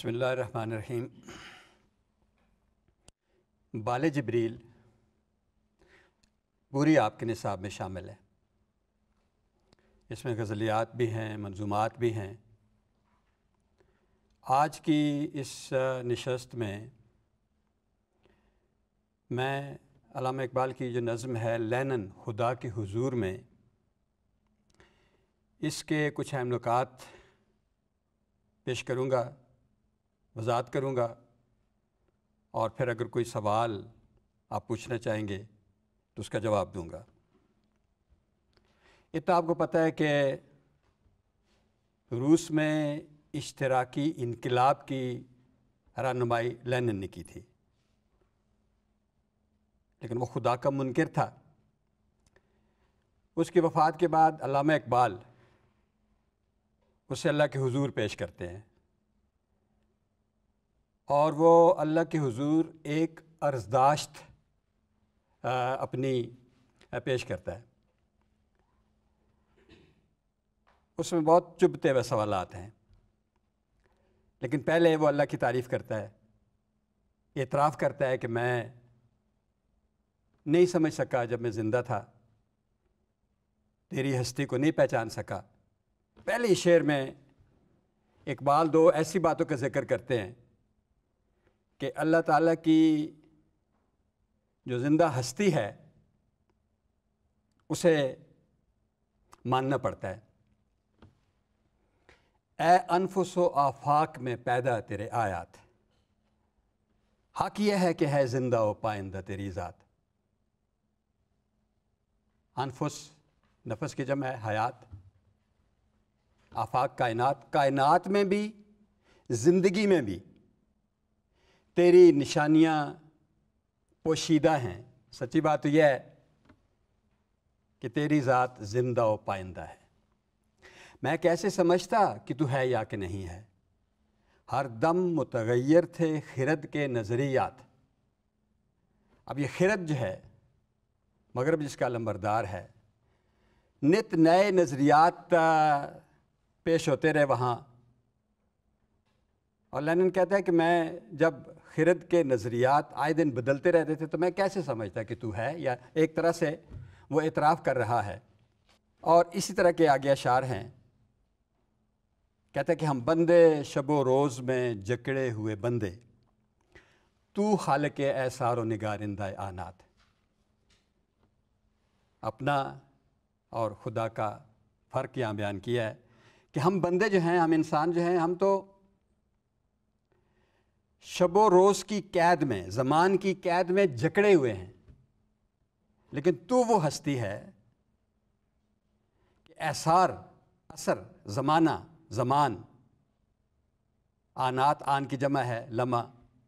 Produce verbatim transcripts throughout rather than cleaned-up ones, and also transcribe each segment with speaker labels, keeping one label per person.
Speaker 1: بسم اللہ الرحمن الرحیم۔ بال جبریل پوری آپ کے نصاب میں شامل ہے۔ اس میں غزلیات بھی ہیں، منظومات بھی ہیں۔ آج کی اس نشست میں میں علامہ اقبال کی جو نظم ہے لینن خدا کے حضور میں، اس کے کچھ اہم نکات پیش کروں گا، وضاحت کروں گا، اور پھر اگر کوئی سوال آپ پوچھنا چاہیں گے تو اس کا جواب دوں گا۔ اتنا آپ کو پتہ ہے کہ روس میں اشتراکی انقلاب کی رہنمائی لینن نے کی تھی، لیکن وہ خدا کا منکر تھا۔ اس کی وفات کے بعد علامہ اقبال اسے اللہ کے حضور پیش کرتے ہیں، اور وہ اللہ کے حضور ایک عرضداشت اپنی پیش کرتا ہے۔ اس میں بہت چبھتے ہوئے سوالات ہیں، لیکن پہلے وہ اللہ کی تعریف کرتا ہے، اعتراف کرتا ہے کہ میں نہیں سمجھ سکا جب میں زندہ تھا، تیری ہستی کو نہیں پہچان سکا۔ پہلے شعر میں اقبال دو ایسی باتوں کا ذکر کرتے ہیں کہ اللہ تعالیٰ کی جو زندہ ہستی ہے اسے ماننا پڑتا ہے۔ اے انفس و آفاق میں پیدا تیرے آیات، حق یہ ہے کہ ہے زندہ و پائندہ تیری ذات۔ انفس نفس کی جمع ہے، حیات، آفاق کائنات، کائنات میں بھی زندگی میں بھی تیری نشانیاں پوشیدہ ہیں۔ سچی بات تو یہ ہے کہ تیری ذات زندہ و پائندہ ہے۔ میں کیسے سمجھتا کہ تو ہے یا کہ نہیں ہے، ہر دم متغیر تھے خرد کے نظریات۔ اب یہ خرد جو ہے مغرب جس کا لمبردار ہے، نت نئے نظریات پیش ہوتے رہے وہاں، اور لینن کہتا ہے کہ میں جب خرد کے نظریات آئے دن بدلتے رہتے تھے تو میں کیسے سمجھتا کہ تو ہے، یا ایک طرح سے وہ اعتراف کر رہا ہے۔ اور اسی طرح کے آگے اشعار ہیں، کہتا ہے کہ ہم بندے شب و روز میں جکڑے ہوئے بندے، تو خالق اعصار و نگارندہ آنات۔ اپنا اور خدا کا فرق یہاں بیان کیا ہے کہ ہم بندے جو ہیں، ہم انسان جو ہیں، ہم تو شب و روز کی قید میں، زمان کی قید میں جکڑے ہوئے ہیں، لیکن تو وہ ہستی ہے کہ اعصار، اثر، زمانہ، زمان، آنات، آن کی جمع ہے لمحہ،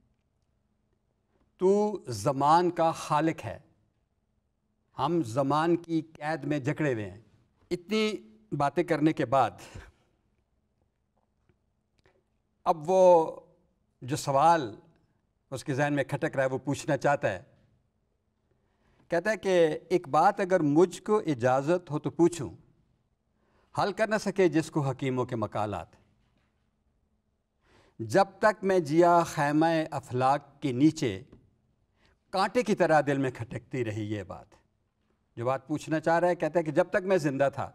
Speaker 1: تو زمان کا خالق ہے، ہم زمان کی قید میں جکڑے ہوئے ہیں۔ اتنی باتیں کرنے کے بعد اب وہ جو سوال اس کے ذہن میں کھٹک رہا ہے وہ پوچھنا چاہتا ہے۔ کہتا ہے کہ ایک بات اگر مجھ کو اجازت ہو تو پوچھوں، حل کر نہ سکے جس کو حکیموں کے مقالات۔ جب تک میں جیا خیمہ افلاک کے نیچے، کانٹے کی طرح دل میں کھٹکتی رہی یہ بات۔ جو بات پوچھنا چاہ رہا ہے، کہتا ہے کہ جب تک میں زندہ تھا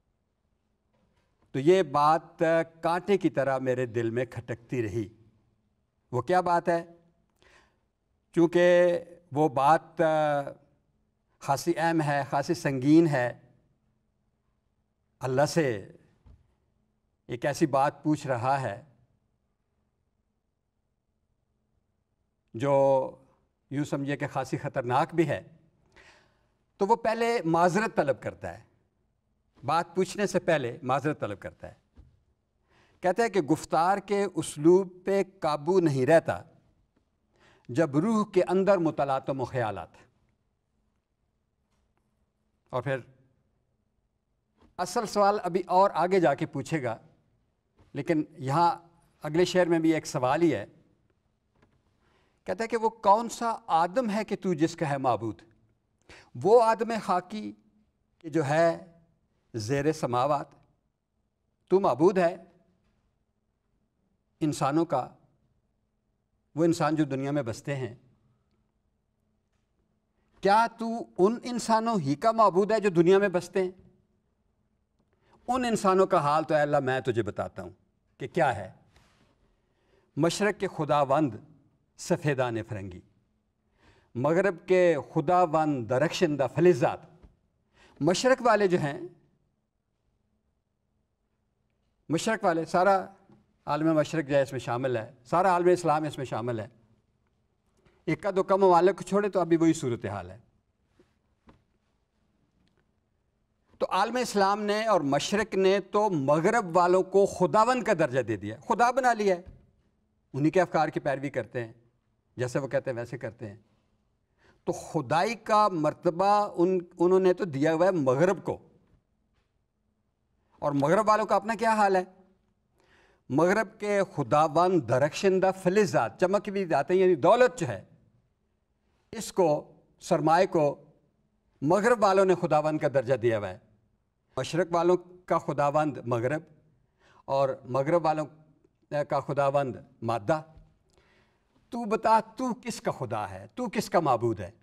Speaker 1: تو یہ بات کانٹے کی طرح میرے دل میں کھٹکتی رہی۔ وہ کیا بات ہے؟ چونکہ وہ بات خاصی اہم ہے، خاصی سنگین ہے، اللہ سے ایک ایسی بات پوچھ رہا ہے جو یوں سمجھے کہ خاصی خطرناک بھی ہے، تو وہ پہلے معذرت طلب کرتا ہے، بات پوچھنے سے پہلے معذرت طلب کرتا ہے۔ کہتا ہے کہ گفتار کے اسلوب پہ قابو نہیں رہتا جب روح کے اندر مطالعات و خیالات۔ اور پھر اصل سوال ابھی اور آگے جا کے پوچھے گا، لیکن یہاں اگلے شعر میں بھی ایک سوال ہی ہے۔ کہتا ہے کہ وہ کون سا آدم ہے کہ تو جس کا ہے معبود، وہ آدم خاکی کہ جو ہے زیر سماوات۔ تو معبود ہے انسانوں کا، وہ انسان جو دنیا میں بستے ہیں، کیا تو ان انسانوں ہی کا معبود ہے جو دنیا میں بستے ہیں؟ ان انسانوں کا حال تو اے اللہ میں تجھے بتاتا ہوں کہ کیا ہے۔ مشرق کے خداوند سفیدان فرنگی، مغرب کے خداوند درخشندہ فلزات۔ مشرق والے جو ہیں، مشرق والے، سارا عالم مشرق جو ہے اس میں شامل ہے، سارا عالم اسلام اس میں شامل ہے، ایک کا دو کا ممالک کو چھوڑے تو ابھی وہی صورتحال ہے۔ تو عالم اسلام نے اور مشرق نے تو مغرب والوں کو خداوند کا درجہ دے دیا، خدا بنا لیا ہے، انہی کے افکار کی پیروی کرتے ہیں، جیسے وہ کہتے ہیں ویسے کرتے ہیں۔ تو خدائی کا مرتبہ ان انہوں نے تو دیا ہوا ہے مغرب کو، اور مغرب والوں کا اپنا کیا حال ہے؟ مغرب کے خداوند درخشندہ فلزات، چمک بھی جاتے ہیں، یعنی دولت جو ہے، اس کو، سرمائے کو مغرب والوں نے خداوند کا درجہ دیا ہوا ہے۔ مشرق والوں کا خداوند مغرب اور مغرب والوں کا خداوند مادہ۔ تو بتا تو کس کا خدا ہے، تو کس کا معبود ہے؟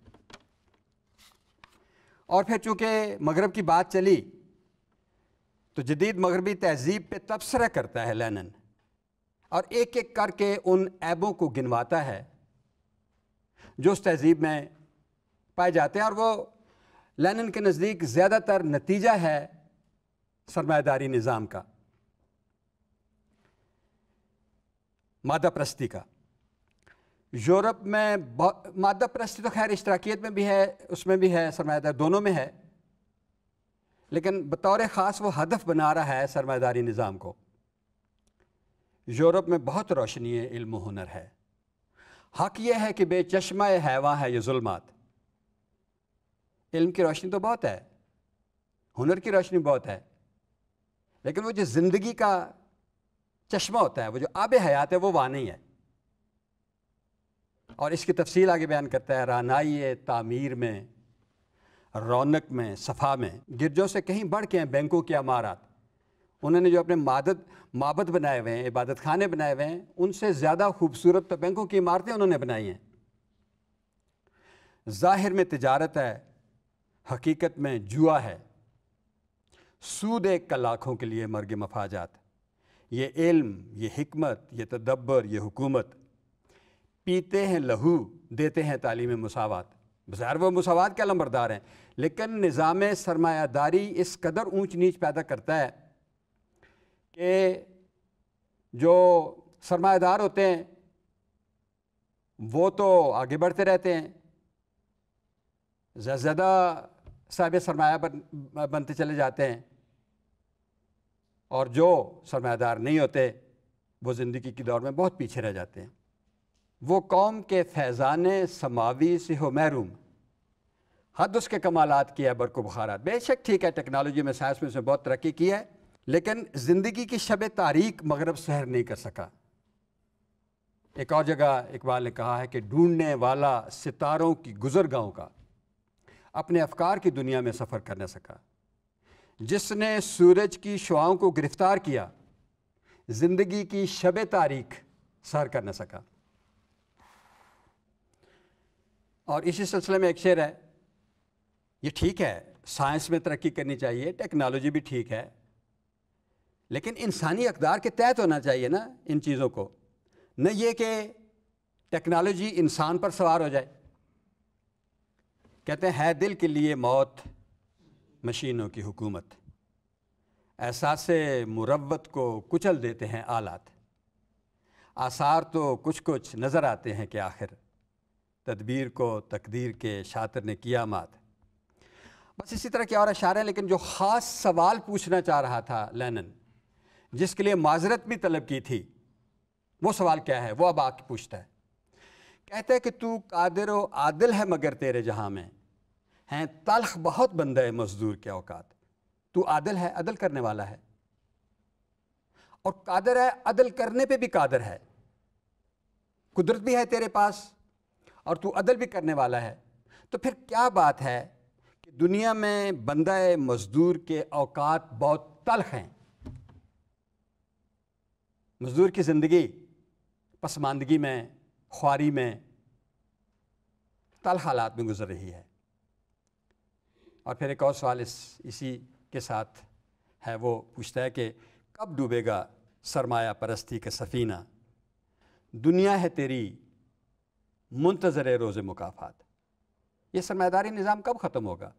Speaker 1: اور پھر چونکہ مغرب کی بات چلی تو جدید مغربی تہذیب پہ تبصرہ کرتا ہے لینن، اور ایک ایک کر کے ان عیبوں کو گنواتا ہے جو اس تہذیب میں پائے جاتے ہیں، اور وہ لینن کے نزدیک زیادہ تر نتیجہ ہے سرمایہ داری نظام کا، مادہ پرستی کا۔ یورپ میں مادہ پرستی تو خیر اشتراکیت میں بھی ہے، اس میں بھی ہے، سرمایہ داری دونوں میں ہے، لیکن بطور خاص وہ ہدف بنا رہا ہے سرمایہ داری نظام کو۔ یورپ میں بہت روشنی علم و ہنر ہے، حق یہ ہے کہ بے چشمہ حیواں ہے یہ ظلمات۔ علم کی روشنی تو بہت ہے، ہنر کی روشنی بہت ہے، لیکن وہ جو زندگی کا چشمہ ہوتا ہے، وہ جو آب حیات ہے، وہ وہاں نہیں ہے۔ اور اس کی تفصیل آگے بیان کرتا ہے، رانائی تعمیر میں، رونق میں، صفا میں، گرجوں سے کہیں بڑھ کے ہیں بینکوں کی عمارات۔ انہوں نے جو اپنے معبد معبد بنائے ہوئے ہیں، عبادت خانے بنائے ہوئے ہیں، ان سے زیادہ خوبصورت تو بینکوں کی عمارتیں انہوں نے بنائی ہیں۔ ظاہر میں تجارت ہے، حقیقت میں جوا ہے، سود ایک کا لاکھوں کے لیے مرگ مفاجات۔ یہ علم، یہ حکمت، یہ تدبر، یہ حکومت، پیتے ہیں لہو، دیتے ہیں تعلیم مساوات۔ بظاہر وہ مساوات کے علمبردار ہیں، لیکن نظام سرمایہ داری اس قدر اونچ نیچ پیدا کرتا ہے کہ جو سرمایہ دار ہوتے ہیں وہ تو آگے بڑھتے رہتے ہیں، زیادہ زیادہ صاحب سرمایہ بنتے چلے جاتے ہیں، اور جو سرمایہ دار نہیں ہوتے وہ زندگی کی دور میں بہت پیچھے رہ جاتے ہیں۔ وہ قوم کے فیضان سماوی سے ہو محروم، حد اس کے کمالات کی ہے برق و بخارات۔ بے شک ٹھیک ہے، ٹیکنالوجی میں، سائنس میں سے بہت ترقی کی ہے، لیکن زندگی کی شب تاریک مغرب سحر نہیں کر سکا۔ ایک اور جگہ اقبال نے کہا ہے کہ ڈھونڈنے والا ستاروں کی گزرگاہوں کا اپنے افکار کی دنیا میں سفر کر نہ سکا۔ جس نے سورج کی شعاؤں کو گرفتار کیا، زندگی کی شب تاریک سحر کر نہ سکا۔ اور اسی سلسلے میں ایک شعر ہے، یہ ٹھیک ہے سائنس میں ترقی کرنی چاہیے، ٹیکنالوجی بھی ٹھیک ہے، لیکن انسانی اقدار کے تحت ہونا چاہیے نا ان چیزوں کو، نہ یہ کہ ٹیکنالوجی انسان پر سوار ہو جائے۔ کہتے ہیں ہے دل کے لیے موت مشینوں کی حکومت، احساس مروت کو کچل دیتے ہیں آلات، آثار تو کچھ کچھ نظر آتے ہیں کہ آخر تدبیر کو تقدیر کے شاطر نے کیا مات۔ بس اسی طرح کے اور اشعار ہیں، لیکن جو خاص سوال پوچھنا چاہ رہا تھا لینن، جس کے لیے معذرت بھی طلب کی تھی، وہ سوال کیا ہے؟ وہ اب آ کے پوچھتا ہے، کہتا ہے کہ تو قادر و عادل ہے مگر تیرے جہاں میں ہیں تلخ بہت بندہ مزدور کے اوقات۔ تو عادل ہے، عدل کرنے والا ہے، اور قادر ہے، عدل کرنے پہ بھی قادر ہے، قدرت بھی ہے تیرے پاس، اور تو عدل بھی کرنے والا ہے، تو پھر کیا بات ہے کہ دنیا میں بندہ مزدور کے اوقات بہت تلخ ہیں؟ مزدور کی زندگی پسماندگی میں، خواری میں، تلخ حالات میں گزر رہی ہے۔ اور پھر ایک اور سوال اس اسی کے ساتھ ہے، وہ پوچھتا ہے کہ کب ڈوبے گا سرمایہ پرستی کا سفینہ، دنیا ہے تیری منتظر روز مکافات۔ یہ سرمایہ داری نظام کب ختم ہوگا؟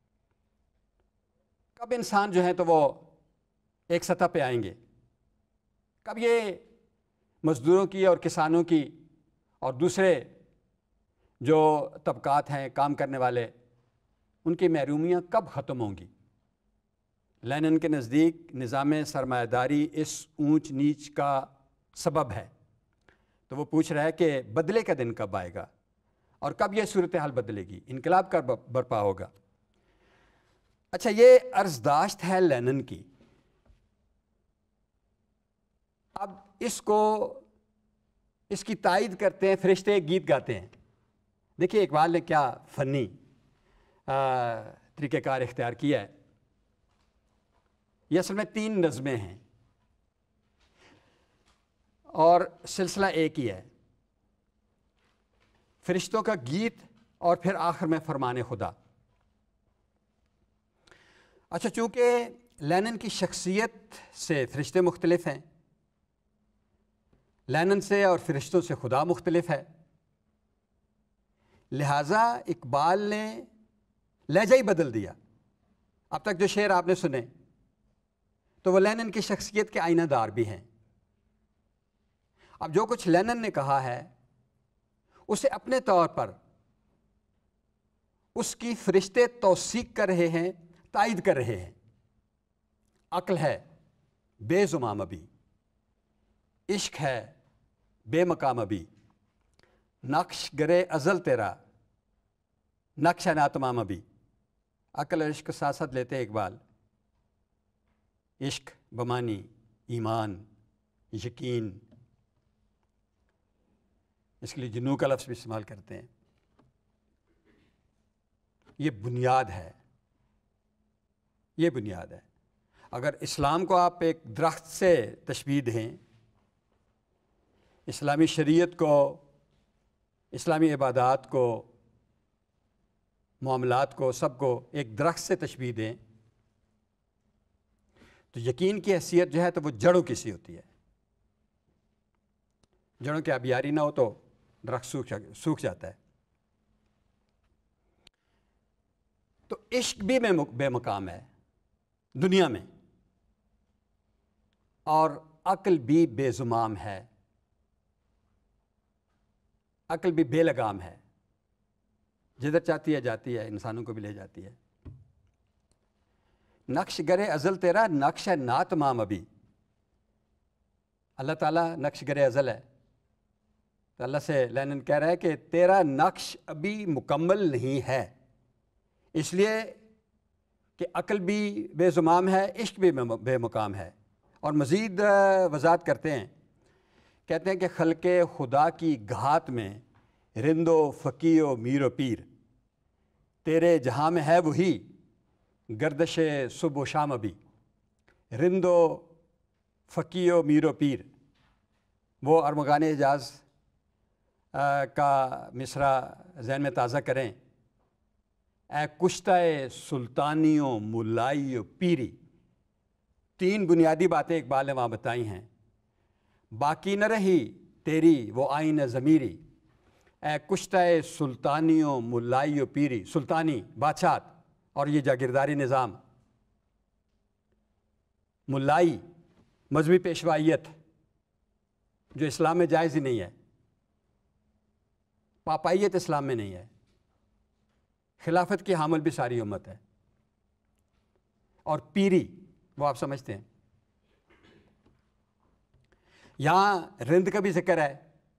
Speaker 1: کب انسان جو ہیں تو وہ ایک سطح پہ آئیں گے؟ کب یہ مزدوروں کی اور کسانوں کی اور دوسرے جو طبقات ہیں کام کرنے والے، ان کی محرومیاں کب ختم ہوں گی؟ لینن کے نزدیک نظام سرمایہ داری اس اونچ نیچ کا سبب ہے۔ تو وہ پوچھ رہا ہے کہ بدلے کا دن کب آئے گا اور کب یہ صورتحال بدلے گی، انقلاب کب برپا ہوگا؟ اچھا، یہ عرضداشت ہے لینن کی۔ اب اس کو اس کی تائید کرتے ہیں فرشتے، گیت گاتے ہیں۔ دیکھیے اقبال نے کیا فنی طریقہ کار اختیار کیا ہے۔ یہ اصل میں تین نظمیں ہیں اور سلسلہ ایک ہی ہے، فرشتوں کا گیت اور پھر آخر میں فرمان خدا۔ اچھا، چونکہ لینن کی شخصیت سے فرشتے مختلف ہیں، لینن سے اور فرشتوں سے خدا مختلف ہے، لہٰذا اقبال نے لہجہ ہی بدل دیا۔ اب تک جو شعر آپ نے سنے تو وہ لینن کی شخصیت کے آئینہ دار بھی ہیں۔ اب جو کچھ لینن نے کہا ہے اسے اپنے طور پر اس کی فرشتے توثیق کر رہے ہیں، تائید کر رہے ہیں۔ عقل ہے بے زمام ابھی، عشق ہے بے مقام ابھی، نقش گرے ازل تیرا نقش ناتمام ابھی۔ عقل اور عشق ساتھ ساتھ لیتے ہیں اقبال۔ عشق بمانی ایمان، یقین، اس کے لیے جنوں کا لفظ بھی استعمال کرتے ہیں۔ یہ بنیاد ہے، یہ بنیاد ہے۔ اگر اسلام کو آپ ایک درخت سے تشبیہ دیں، اسلامی شریعت کو، اسلامی عبادات کو، معاملات کو، سب کو ایک درخت سے تشبیہ دیں، تو یقین کی حیثیت جو ہے تو وہ جڑوں کی سی ہوتی ہے۔ جڑوں کی آبیاری نہ ہو تو درخت سوکھ سوکھ جاتا ہے۔ تو عشق بھی بے مقام ہے دنیا میں، اور عقل بھی بے زمام ہے، عقل بھی بے لگام ہے، جدھر چاہتی ہے جاتی ہے، انسانوں کو بھی لے جاتی ہے۔ نقش گرے ازل تیرا نقش ہے نا تمام ابھی۔ اللہ تعالیٰ نقش گرے ازل ہے، تو اللہ سے لینن کہہ رہا ہے کہ تیرا نقش ابھی مکمل نہیں ہے، اس لیے کہ عقل بھی بے زمام ہے، عشق بھی بے مقام ہے۔ اور مزید وضاحت کرتے ہیں، کہتے ہیں کہ خلق خدا کی گھات میں رند و فقی و میر و پیر، تیرے جہاں میں ہے وہی گردش صبح و شام ابھی۔ رند و فقی و میر و پیر، وہ ارمغان اعجاز کا مصرع ذہن میں تازہ کریں۔ اے کشتہ سلطانی و ملائی و پیری، تین بنیادی باتیں اقبال نے وہاں بتائی ہیں۔ باقی نہ رہی تیری وہ آئین ضمیری، اے کشتہ سلطانی و ملائی و پیری، سلطانی بادشاہت اور یہ جاگیرداری نظام، ملائی مذہبی پیشوائیت جو اسلام میں جائز ہی نہیں ہے، پاپائیت اسلام میں نہیں ہے، خلافت کی حامل بھی ساری امت ہے، اور پیری وہ آپ سمجھتے ہیں۔ یہاں رند کا بھی ذکر ہے،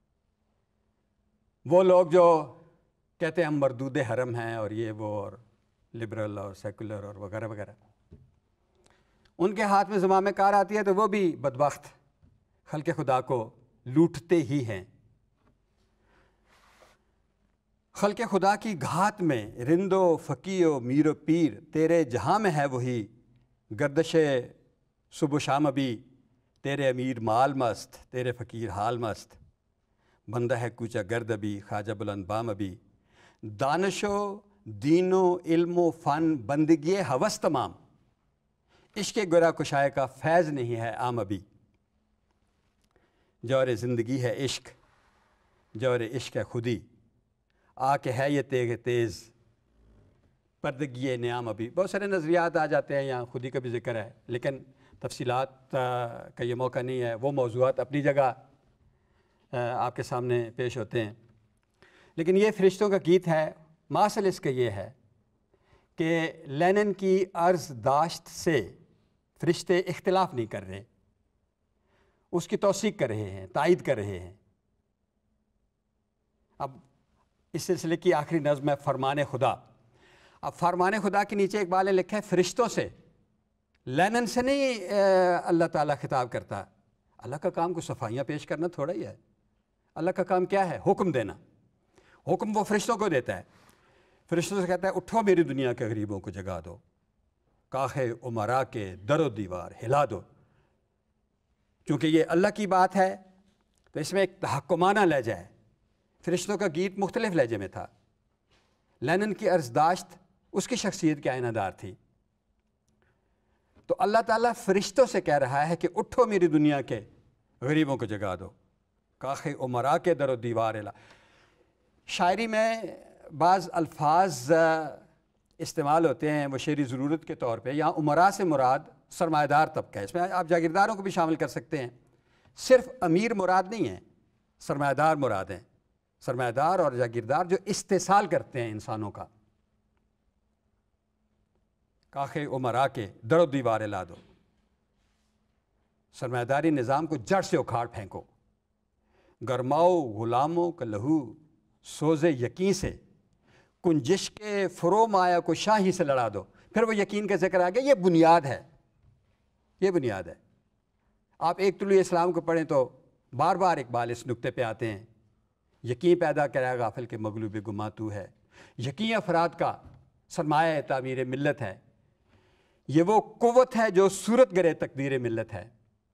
Speaker 1: وہ لوگ جو کہتے ہیں ہم مردود حرم ہیں اور یہ وہ اور لبرل اور سیکولر اور وغیرہ وغیرہ، ان کے ہاتھ میں زمام کار آتی ہے تو وہ بھی بدبخت خلق خدا کو لوٹتے ہی ہیں۔ خلق خدا کی گھات میں رند و فقی و میر و پیر، تیرے جہاں میں ہے وہی گردش صبح و شام ابھی، تیرے امیر مال مست، تیرے فقیر حال مست۔ بندہ ہے کوچہ گرد ابھی خواجہ بلند بام ابھی، دانش و دین و علم و فن بندگی ہوس تمام، عشق گرا کشائے کا فیض نہیں ہے عام ابھی، جور زندگی ہے عشق، جور عشق ہے خودی، آ کے ہے یہ تیغ تیز پردگی نعام ابھی۔ بہت سارے نظریات آ جاتے ہیں، یہاں خودی کا بھی ذکر ہے، لیکن تفصیلات کا یہ موقع نہیں ہے، وہ موضوعات اپنی جگہ آپ کے سامنے پیش ہوتے ہیں۔ لیکن یہ فرشتوں کا گیت ہے، ماصل اس کا یہ ہے کہ لینن کی عرض داشت سے فرشتے اختلاف نہیں کر رہے، اس کی توثیق کر رہے ہیں، تائید کر رہے ہیں۔ اب اس سلسلے کی آخری نظم ہے فرمان خدا۔ اب فرمان خدا کے نیچے اقبال نے لکھا ہے فرشتوں سے، لینن سے نہیں اللہ تعالیٰ خطاب کرتا۔ اللہ کا کام کو صفائیاں پیش کرنا تھوڑا ہی ہے، اللہ کا کام کیا ہے؟ حکم دینا۔ حکم وہ فرشتوں کو دیتا ہے، فرشتوں سے کہتا ہے اٹھو میری دنیا کے غریبوں کو جگا دو، کاخ عمرا کے در و دیوار ہلا دو۔ چونکہ یہ اللہ کی بات ہے تو اس میں ایک تحکمانہ لہجہ ہے۔ فرشتوں کا گیت مختلف لہجے میں تھا، لینن کی عرضداشت اس کی شخصیت کے آئینہ دار تھی۔ تو اللہ تعالیٰ فرشتوں سے کہہ رہا ہے کہ اٹھو میری دنیا کے غریبوں کو جگا دو، کاخ عمرا کے در و دیوار ہلا۔ شاعری میں بعض الفاظ استعمال ہوتے ہیں وہ شعری ضرورت کے طور پہ، یہاں عمرا سے مراد سرمایہ دار طبقہ ہے، اس میں آپ جاگیرداروں کو بھی شامل کر سکتے ہیں، صرف امیر مراد نہیں ہے، سرمایہ دار مراد ہیں، سرمایہ دار اور جاگیردار جو استحصال کرتے ہیں انسانوں کا۔ کاخ عمرا کے در و دیوار ہلا دو، سرمایہ داری نظام کو جڑ سے اکھاڑ پھینکو، گرماؤ غلاموں کا لہو سوز یقین سے، کنجش کے فرو مایا کو شاہی سے لڑا دو۔ پھر وہ یقین کا ذکر آ گیا، یہ بنیاد ہے، یہ بنیاد ہے۔ آپ ایک طلوع اسلام کو پڑھیں تو بار بار اقبال اس نقطے پہ آتے ہیں، یقین پیدا کرے غافل کے مغلوب گما تو ہے۔ یقین افراد کا سرمایہ تعمیر ملت ہے، یہ وہ قوت ہے جو صورت گرے تقدیر ملت ہے۔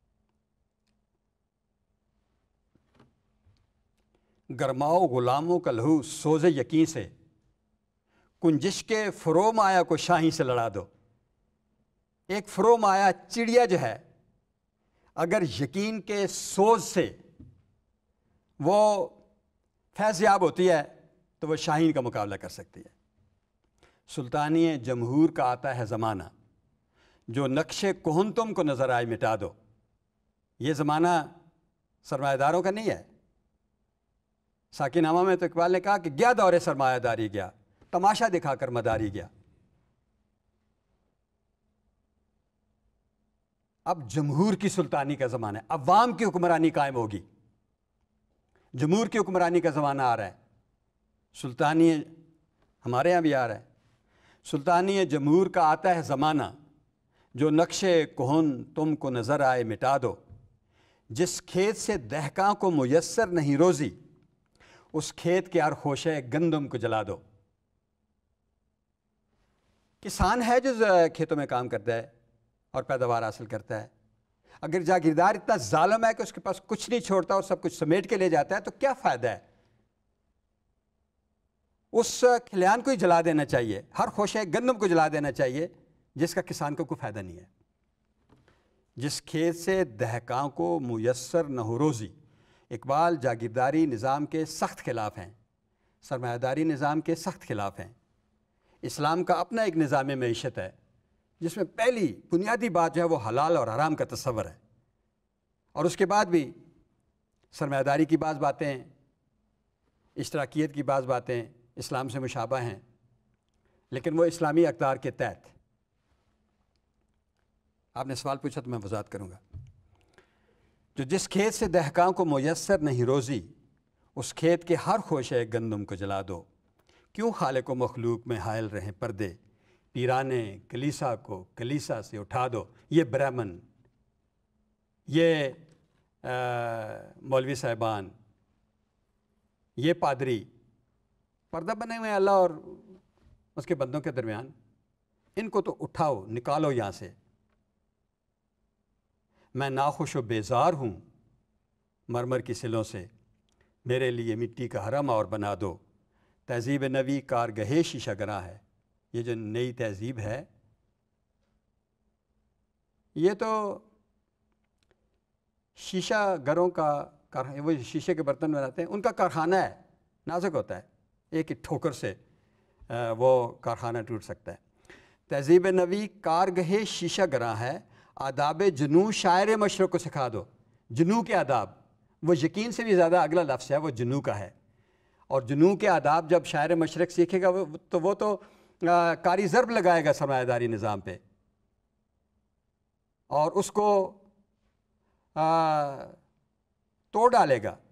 Speaker 1: گرماؤ غلاموں کا لہو سوز یقین سے، کنجش کے فرو مایا کو شاہی سے لڑا دو۔ ایک فرو مایا چڑیا جو ہے، اگر یقین کے سوز سے وہ فیض یاب ہوتی ہے تو وہ شاہین کا مقابلہ کر سکتی ہے۔ سلطانی جمہور کا آتا ہے زمانہ، جو نقش کہن تم کو نظر آئے مٹا دو۔ یہ زمانہ سرمایہ داروں کا نہیں ہے۔ ساکی نامہ میں تو اقبال نے کہا کہ گیا دور سرمایہ داری گیا، تماشا دکھا کر مداری گیا۔ اب جمہور کی سلطانی کا زمانہ ہے، عوام کی حکمرانی قائم ہوگی، جمہور کی حکمرانی کا زمانہ آ رہا ہے۔ سلطانی ہمارے ہاں بھی آ رہا ہے، سلطانی جمہور کا آتا ہے زمانہ، جو نقش کہن تم کو نظر آئے مٹا دو۔ جس کھیت سے دہقاں کو میسر نہیں روزی، اس کھیت کے ہر خوشے گندم کو جلا دو۔ کسان ہے جو کھیتوں میں کام کرتا ہے اور پیداوار حاصل کرتا ہے، اگر جاگیردار اتنا ظالم ہے کہ اس کے پاس کچھ نہیں چھوڑتا اور سب کچھ سمیٹ کے لے جاتا ہے تو کیا فائدہ ہے؟ اس کھلیان کو ہی جلا دینا چاہیے، ہر خوشے گندم کو جلا دینا چاہیے، جس کا کسان کو کوئی فائدہ نہیں ہے۔ جس کھیت سے دہقاں کو میسر نہ ہو روزی، اقبال جاگیرداری نظام کے سخت خلاف ہیں، سرمایہ داری نظام کے سخت خلاف ہیں۔ اسلام کا اپنا ایک نظام معیشت ہے جس میں پہلی بنیادی بات جو ہے وہ حلال اور حرام کا تصور ہے، اور اس کے بعد بھی سرمایہ داری کی بعض باتیں، اشتراکیت کی بعض باتیں اسلام سے مشابہ ہیں، لیکن وہ اسلامی اقدار کے تحت۔ آپ نے سوال پوچھا تو میں وضاحت کروں گا۔ جو جس کھیت سے دہقاں کو میسر نہیں روزی، اس کھیت کے ہر خوشے گندم کو جلا دو۔ کیوں خالق و مخلوق میں حائل رہیں پردے، پیرانے کلیسا کو کلیسا سے اٹھا دو۔ یہ برہمن، یہ مولوی صاحبان، یہ پادری پردہ بنے ہوئے ہیں اللہ اور اس کے بندوں کے درمیان، ان کو تو اٹھاؤ، نکالو یہاں سے۔ میں ناخوش و بیزار ہوں مرمر کی سلوں سے، میرے لیے مٹی کا حرم اور بنا دو. تہذیب نبی کارگہ شیشہ گراں ہے. یہ جو نئی تہذیب ہے یہ تو شیشہ گروں کا، وہ شیشے کے برتن بناتے ہیں ان کا کارخانہ ہے. نازک ہوتا ہے، ایک ٹھوکر سے وہ کارخانہ ٹوٹ سکتا ہے. تہذیب نبی کارگہ شیشہ گراں ہے، آداب جنوں شاعر مشرق کو سکھا دو. جنوں کے آداب، وہ یقین سے بھی زیادہ اگلا لفظ ہے، وہ جنوں کا ہے. اور جنوں کے آداب جب شاعر مشرق سیکھے گا تو وہ تو کاری ضرب لگائے گا سرمایہ داری نظام پہ اور اس کو توڑ ڈالے گا.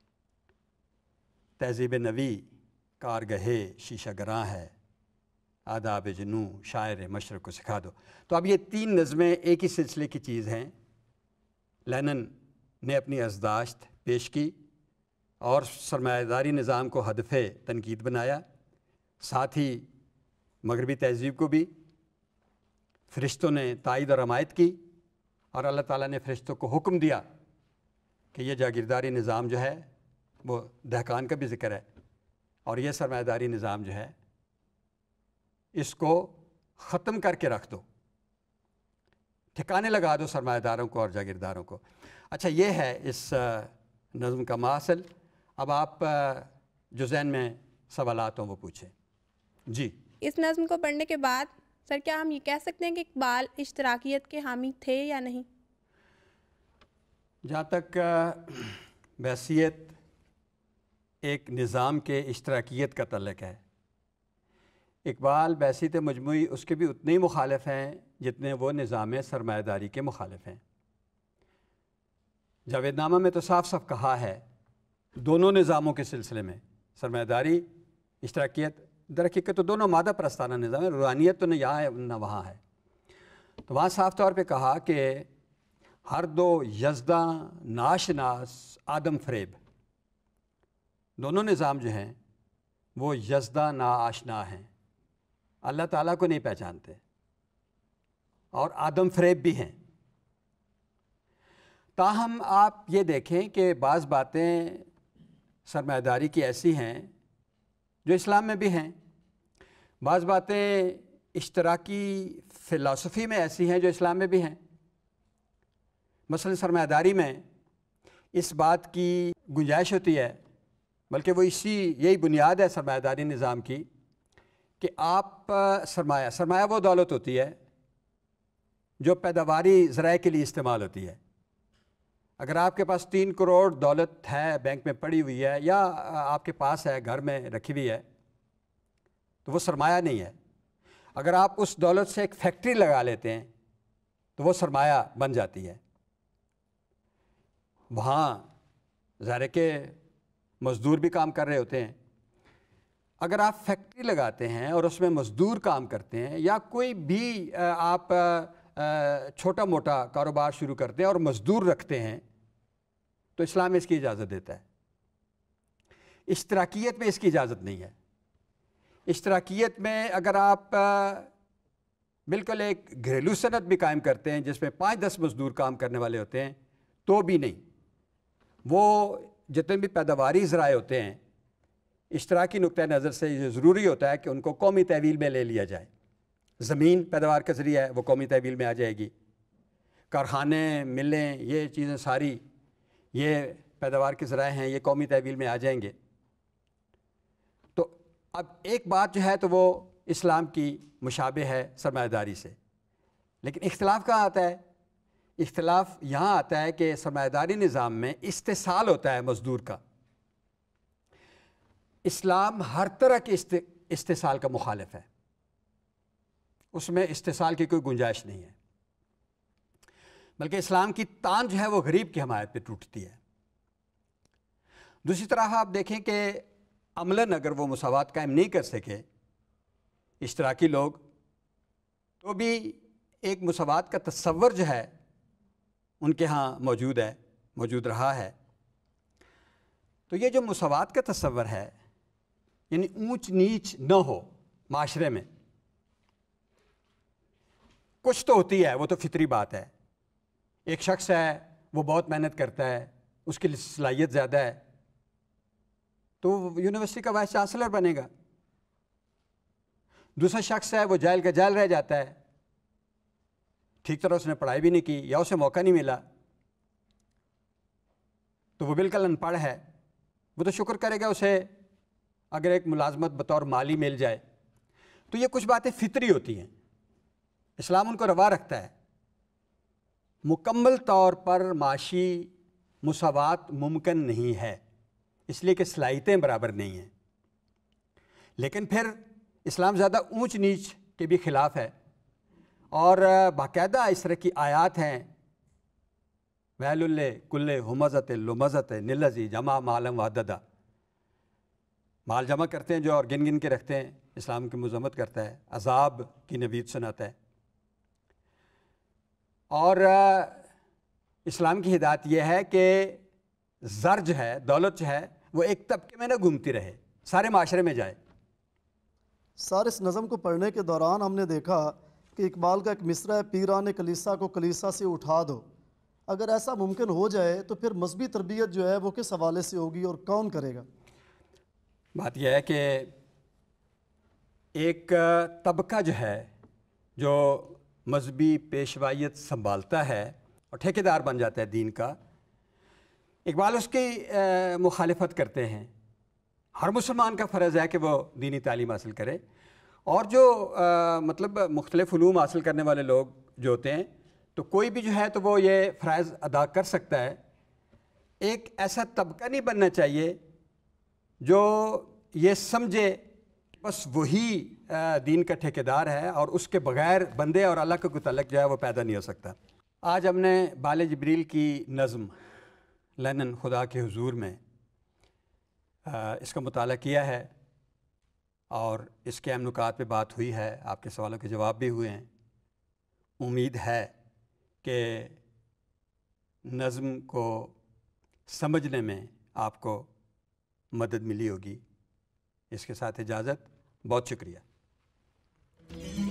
Speaker 1: تہذیب نبی کارگہ شیشہ گراں ہے، آداب جنوں شاعر مشرق کو سکھا دو. تو اب یہ تین نظمیں ایک ہی سلسلے کی چیز ہیں. لینن نے اپنی ازداشت پیش کی اور سرمایہ داری نظام کو ہدف تنقید بنایا، ساتھ ہی مغربی تہذیب کو بھی. فرشتوں نے تائید اور حمایت کی اور اللہ تعالیٰ نے فرشتوں کو حکم دیا کہ یہ جاگیرداری نظام جو ہے وہ دہقان کا بھی ذکر ہے اور یہ سرمایہ داری نظام جو ہے اس کو ختم کر کے رکھ دو، ٹھکانے لگا دو سرمایہ داروں کو اور جاگیرداروں کو. اچھا، یہ ہے اس نظم کا ماحصل. اب آپ جو ذہن میں سوالات ہوں وہ پوچھیں. جی،
Speaker 2: اس نظم کو پڑھنے کے بعد سر کیا ہم یہ کہہ سکتے ہیں کہ اقبال اشتراکیت کے حامی تھے یا نہیں؟
Speaker 1: جہاں تک بحثیت ایک نظام کے اشتراکیت کا تعلق ہے، اقبال بحثیت مجموعی اس کے بھی اتنے ہی مخالف ہیں جتنے وہ نظام سرمایہ داری کے مخالف ہیں. جاوید نامہ میں تو صاف صاف کہا ہے دونوں نظاموں کے سلسلے میں، سرمایہ داری اشتراکیت در حقیقت تو دونوں مادہ پرستانہ نظام ہے، روحانیت تو نہ یہاں ہے نہ وہاں ہے. تو وہاں صاف طور پہ کہا کہ ہر دو یزداں ناشناس آدم فریب. دونوں نظام جو ہیں وہ یزداں نا آشنا ہیں، اللہ تعالیٰ کو نہیں پہچانتے اور آدم فریب بھی ہیں. تاہم آپ یہ دیکھیں کہ بعض باتیں سرمایہ داری کی ایسی ہیں جو اسلام میں بھی ہیں، بعض باتیں اشتراکی فلسفی میں ایسی ہیں جو اسلام میں بھی ہیں. مثلا سرمایہ داری میں اس بات کی گنجائش ہوتی ہے، بلکہ وہ اسی یہی بنیاد ہے سرمایہ داری نظام کی کہ آپ سرمایہ سرمایہ وہ دولت ہوتی ہے جو پیداواری ذرائع کے لیے استعمال ہوتی ہے. اگر آپ کے پاس تین کروڑ دولت ہے بینک میں پڑی ہوئی ہے یا آپ کے پاس ہے گھر میں رکھی ہوئی ہے تو وہ سرمایہ نہیں ہے. اگر آپ اس دولت سے ایک فیکٹری لگا لیتے ہیں تو وہ سرمایہ بن جاتی ہے. وہاں ظاہر ہے کہ مزدور بھی کام کر رہے ہوتے ہیں. اگر آپ فیکٹری لگاتے ہیں اور اس میں مزدور کام کرتے ہیں یا کوئی بھی آپ چھوٹا موٹا کاروبار شروع کرتے ہیں اور مزدور رکھتے ہیں تو اسلام اس کی اجازت دیتا ہے. اشتراکیت میں اس کی اجازت نہیں ہے. اشتراکیت میں اگر آپ بالکل ایک گھریلو صنعت بھی قائم کرتے ہیں جس میں پانچ دس مزدور کام کرنے والے ہوتے ہیں تو بھی نہیں. وہ جتنے بھی پیداواری ذرائع ہوتے ہیں اشتراکی نقطۂ نظر سے یہ ضروری ہوتا ہے کہ ان کو قومی تحویل میں لے لیا جائے. زمین پیداوار کا ذریعہ ہے، وہ قومی تحویل میں آ جائے گی. کارخانے، ملیں، یہ چیزیں ساری یہ پیداوار کے ذرائع ہیں، یہ قومی تحویل میں آ جائیں گے. تو اب ایک بات جو ہے تو وہ اسلام کی مشابہ ہے سرمایہ داری سے، لیکن اختلاف کہاں آتا ہے؟ اختلاف یہاں آتا ہے کہ سرمایہ داری نظام میں استحصال ہوتا ہے مزدور کا. اسلام ہر طرح کے استحصال کا مخالف ہے، اس میں استحصال کی کوئی گنجائش نہیں ہے، بلکہ اسلام کی تان جو ہے وہ غریب کی حمایت پہ ٹوٹتی ہے. دوسری طرح آپ دیکھیں کہ عملاً اگر وہ مساوات قائم نہیں کر سکے اشتراکی لوگ تو بھی ایک مساوات کا تصور جو ہے ان کے ہاں موجود ہے، موجود رہا ہے. تو یہ جو مساوات کا تصور ہے یعنی اونچ نیچ نہ ہو معاشرے میں، کچھ تو ہوتی ہے، وہ تو فطری بات ہے. ایک شخص ہے وہ بہت محنت کرتا ہے، اس کی صلاحیت زیادہ ہے، تو وہ یونیورسٹی کا وائس چانسلر بنے گا. دوسرا شخص ہے وہ جیل کا جیل رہ جاتا ہے, ٹھیک طرح اس نے پڑھائی بھی نہیں کی یا اسے موقع نہیں ملا, تو وہ بالکل ان پڑھ ہے, وہ تو شکر کرے گا اسے اگر ایک ملازمت بطور مالی مل جائے. تو یہ کچھ باتیں فطری ہوتی ہیں, اسلام ان کو روا رکھتا ہے. مکمل طور پر معاشی مساوات ممکن نہیں ہے, اس لیے کہ صلاحیتیں برابر نہیں ہیں. لیکن پھر اسلام زیادہ اونچ نیچ کے بھی خلاف ہے, اور باقاعدہ اس طرح کی آیات ہیں, ویل لکل ہمزۃ لمزۃ الذی جمع مالا وعددا. مال جمع کرتے ہیں جو اور گن گن کے رکھتے ہیں, اسلام کی مذمت کرتا ہے, عذاب کی نوید سناتا ہے. اور اسلام کی ہدایت یہ ہے کہ زر جو ہے, دولت جو ہے, وہ ایک طبقے میں نہ گھومتی رہے, سارے معاشرے میں جائے.
Speaker 3: سر اس نظم کو پڑھنے کے دوران ہم نے دیکھا کہ اقبال کا ایک مصرع ہے, پیران کلیسا کو کلیسا سے اٹھا دو. اگر ایسا ممکن ہو جائے تو پھر مذہبی تربیت جو ہے وہ کس حوالے سے ہوگی اور کون کرے گا؟
Speaker 1: بات یہ ہے کہ ایک طبقہ جو ہے جو مذہبی پیشوائیت سنبھالتا ہے اور ٹھیکیدار بن جاتا ہے دین کا, اقبال اس کی مخالفت کرتے ہیں. ہر مسلمان کا فرض ہے کہ وہ دینی تعلیم حاصل کرے, اور جو مطلب مختلف علوم حاصل کرنے والے لوگ جو ہوتے ہیں تو کوئی بھی جو ہے تو وہ یہ فرائض ادا کر سکتا ہے. ایک ایسا طبقہ نہیں بننا چاہیے جو یہ سمجھے بس وہی دین کا ٹھیکیدار ہے اور اس کے بغیر بندے اور اللہ کا کوئی تعلق جو ہے وہ پیدا نہیں ہو سکتا. آج ہم نے بال جبریل کی نظم لینن خدا کے حضور میں اس کا مطالعہ کیا ہے, اور اس کے اہم نکات پہ بات ہوئی ہے, آپ کے سوالوں کے جواب بھی ہوئے ہیں. امید ہے کہ نظم کو سمجھنے میں آپ کو مدد ملی ہوگی. اس کے ساتھ اجازت, بہت شکریہ.